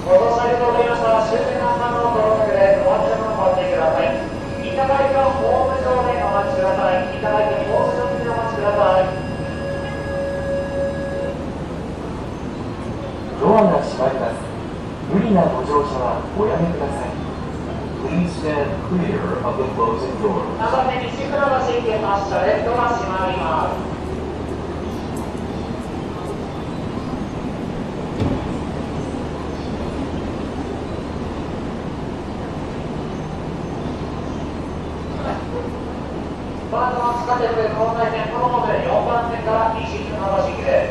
ご乗車ありがとうございました。終点の反応到着です。お待ちのままお待ちください。いただいたホーム上でお待ちください。いただいたホーム上でお待ちください。 ドアが閉まります。無理なご乗車はおやめください。Please stand clear of the closing doors. 3番目西船橋行き発車です。ドア閉まります。この後の地下鉄東西線このモデル4番線から西船橋行きです。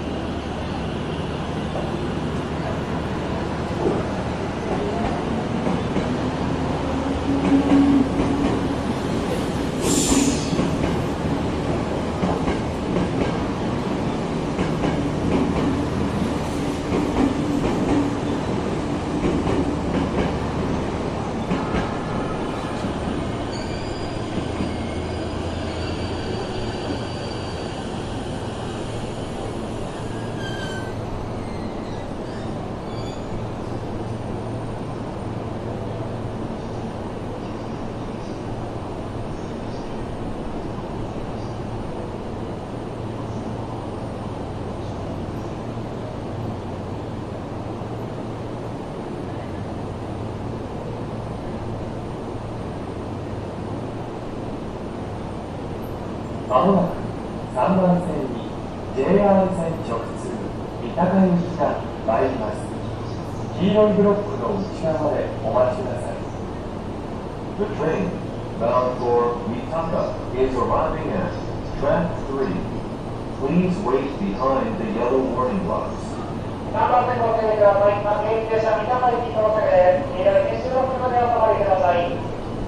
まもなく3番線に JR 線直通三鷹行きが参ります。黄色いブロックの内側でお待ちください。The train bound for Mitaka is arriving at track 3. Please wait behind the yellow warning blocks. 3番線ご注意ください。各駅停車三鷹行き到着です。黄色い停止ブロックまでお下がりください。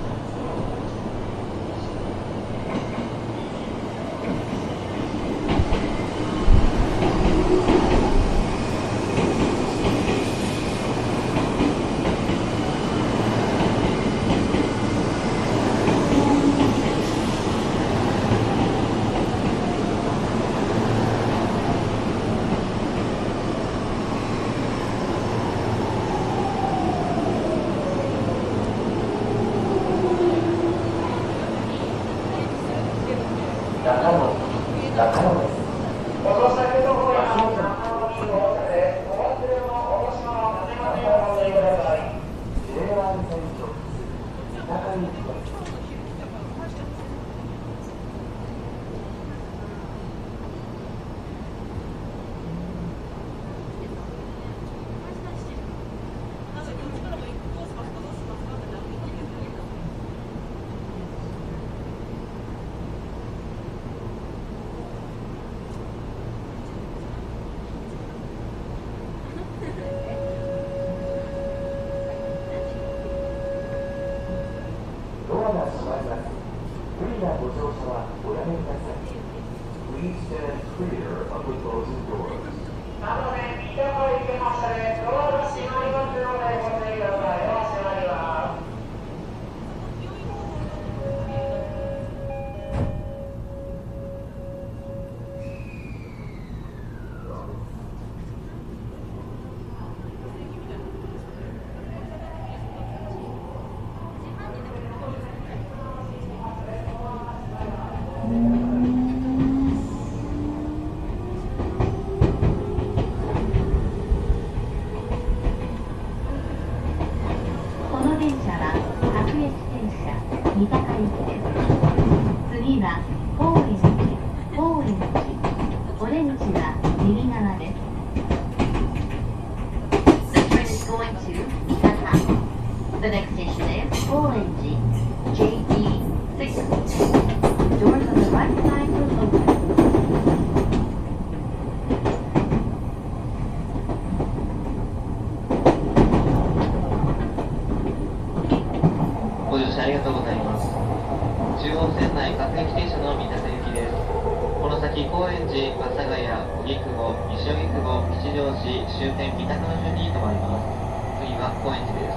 Please stand clear of the closing doors. なので、三鷹行けましたね。ドアが閉まりますので、ご注意ください。ドア閉まります。 三鷹行きです。次は高円寺、オレンジは右側です。The train is going to Mitaka. The next station is 高円寺 JD6. Doors on the right side will open. ご乗車ありがとうございます。中央線内各駅停車の三鷹行きです。この先高円寺、阿佐ヶ谷、荻窪、西荻窪、吉祥寺、終点三鷹の順に停まります。次は高円寺です。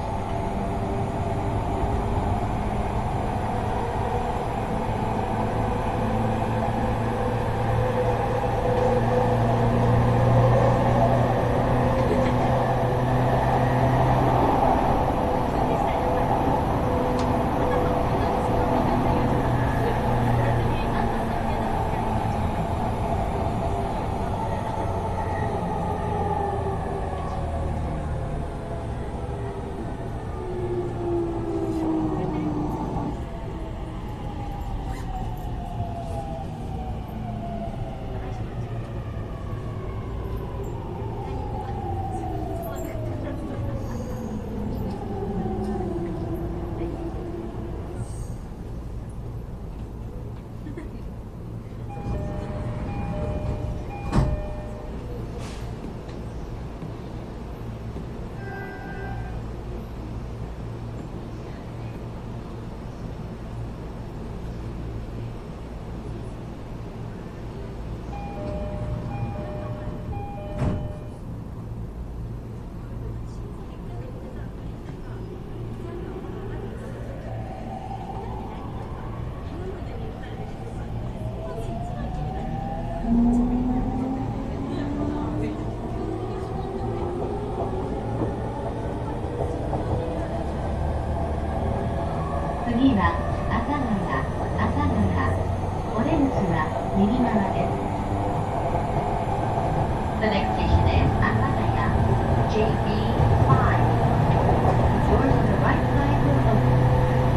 次は阿佐ヶ谷、お出口は右側です。The next station is 阿佐ヶ谷 JB5. Doors on the right side will open.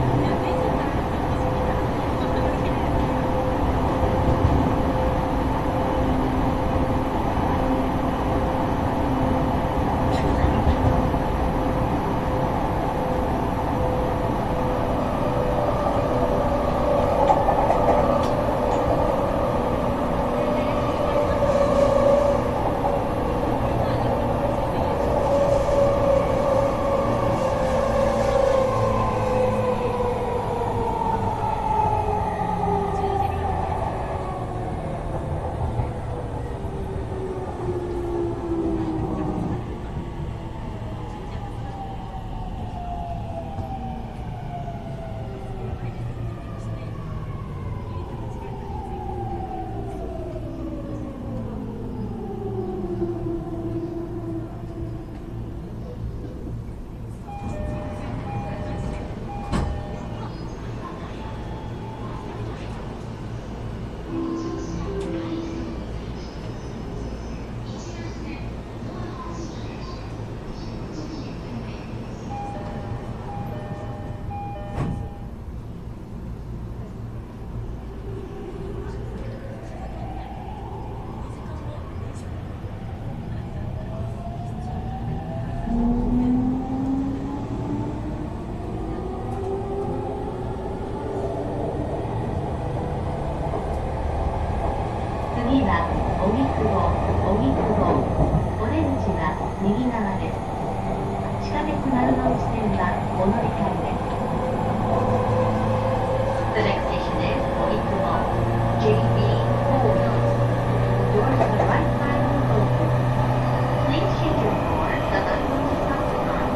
次は荻窪、お出口は右側です。地下鉄丸ノ内線はお乗り換えです。The next station is 荻窪 JB4. Doors on the right side will open. Please change your door so that you will stop the line.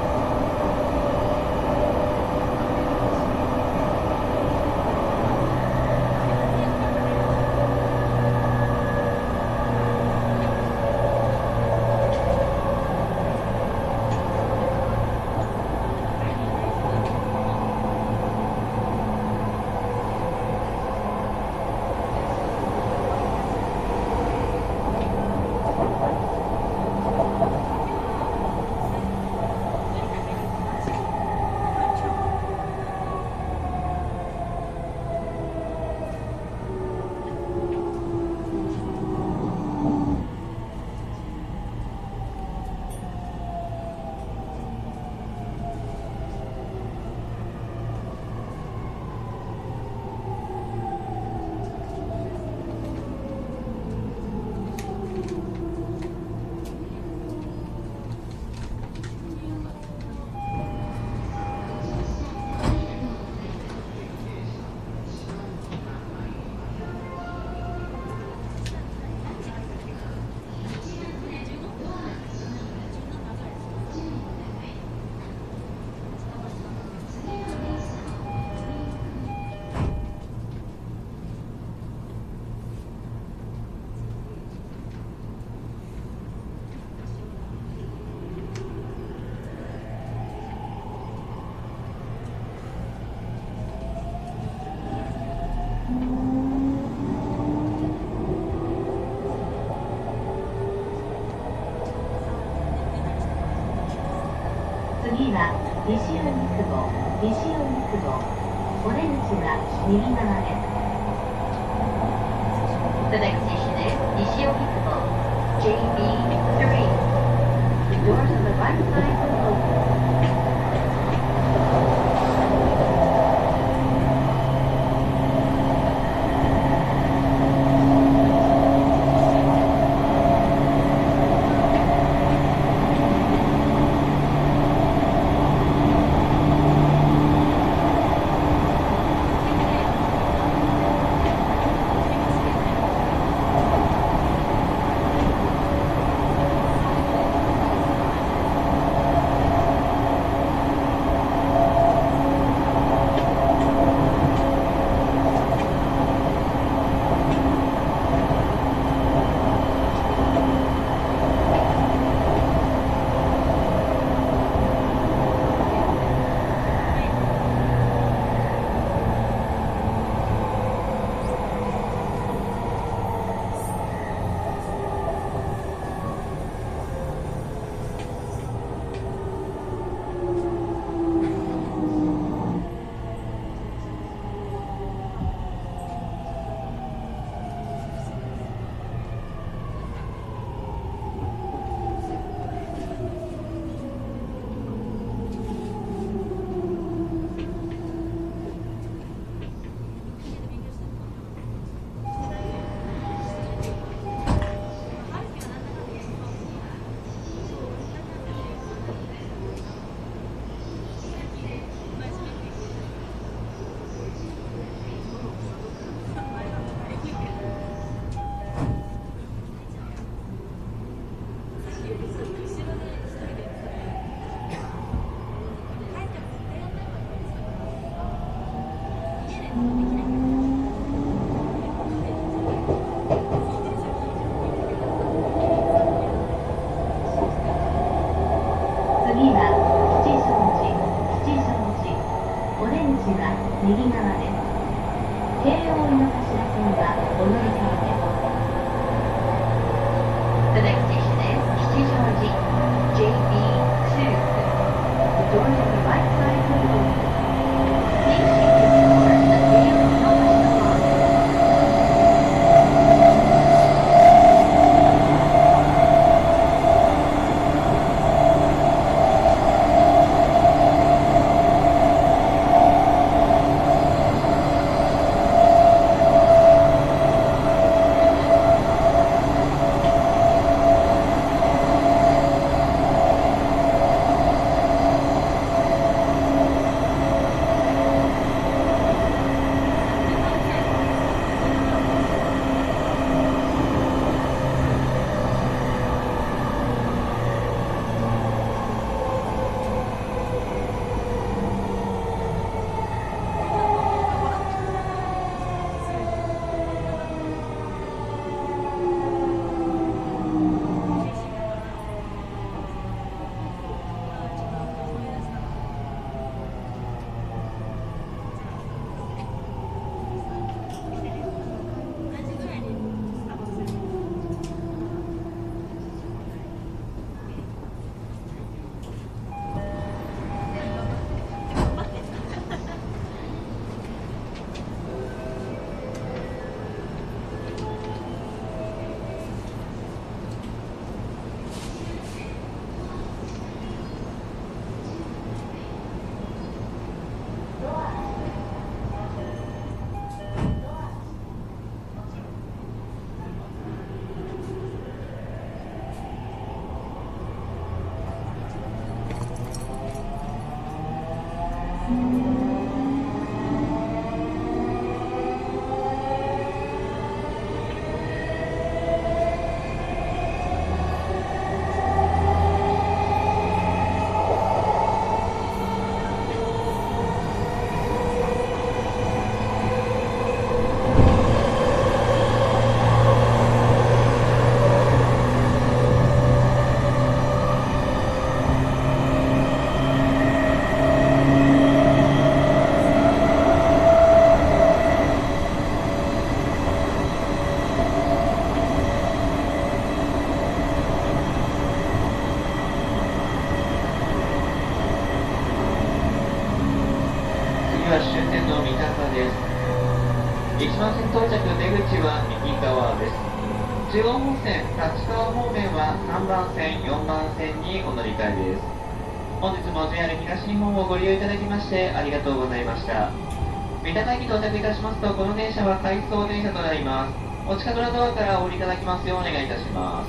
次は西荻窪、お出口は右側です。The next station is 西荻窪 JB3. The doors on the right side will open. 次右側です。京王井の頭線はお乗り換えです。The next station is 吉祥寺 JB2. The doors on the right side will open. Please change your door at the Keio Inokashira line. は終点の三鷹です。1番線到着出口は右側です。中央本線立川方面は3番線4番線にお乗り換えです。本日も JR 東日本をご利用いただきましてありがとうございました。三鷹駅到着いたしますと、この電車は回送電車となります。お近くのドアからお降りいただきますようお願いいたします。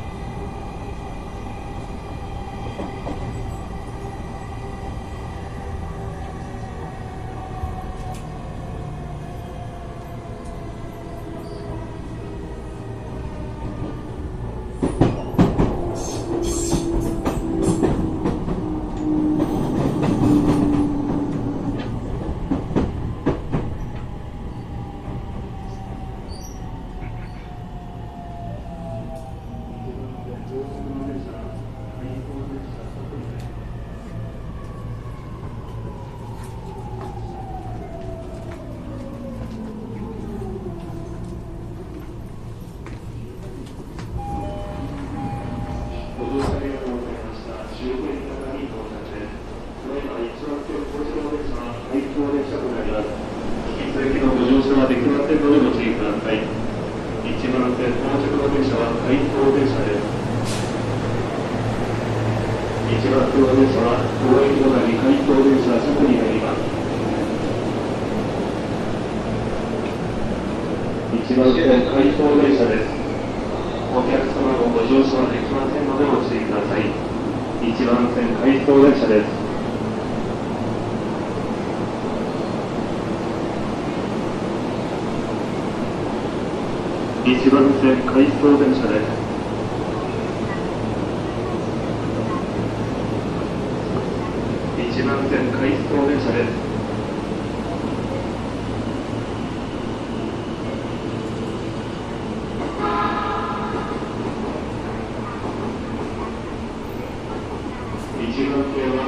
1番線回送電車です。1番線回送電車です。1番線は